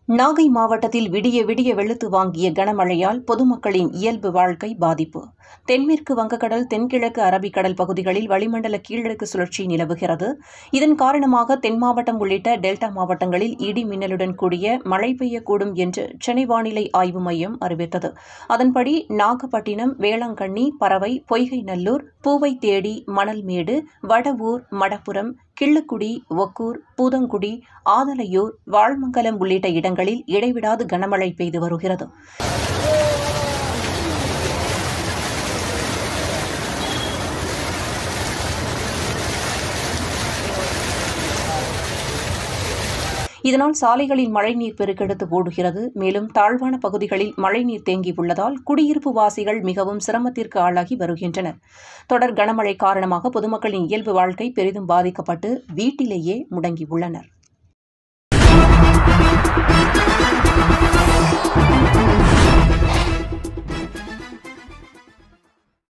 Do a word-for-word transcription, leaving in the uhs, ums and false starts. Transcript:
நாகை மாவட்டத்தில் விடிய விடிய வெளுத்து வாங்கிய கனமழையால் பொதுமக்களின் இயல்பு வாழ்க்கை பாதிப்பு. தென்மேற்கு வங்கக்கடல், தென்கிழக்கு அரபிக்கடல் பகுதிகளில் வளிமண்டல கீழடுக்கு சுழற்சி நிலவுகிறது. இதன் காரணமாக தென் மாவட்டம் உள்ளிட்ட டெல்டா மாவட்டங்களில் இடி மின்னலுடன் கூடிய மழை பெய்யக்கூடும் என்று சென்னை வானிலை ஆய்வு மையம் அறிவித்தது. அதன்படி நாகப்பட்டினம், வேளாங்கண்ணி, பரவை, பொய்கைநல்லூர், பூவைத்தேடி, மணல்மேடு, வடவூர், மடப்புரம், கிள்ளுக்குடி, ஒக்கூர், பூதங்குடி, ஆதலையூர், வால்மங்கலம் உள்ளிட்ட இடங்களில் இடைவிடாது கனமழை பெய்து வருகிறது. இதனால் சாலைகளில் மழைநீர் பெருக்கெடுத்து ஓடுகிறது. மேலும் தாழ்வான பகுதிகளில் மழைநீர் தேங்கியுள்ளதால் குடியிருப்பு வாசிகள் மிகவும் சிரமத்திற்கு ஆளாகி வருகின்றனர். தொடர் கனமழை காரணமாக பொதுமக்களின் இயல்பு வாழ்க்கை பெரிதும் பாதிக்கப்பட்டு வீட்டிலேயே முடங்கியுள்ளனர்.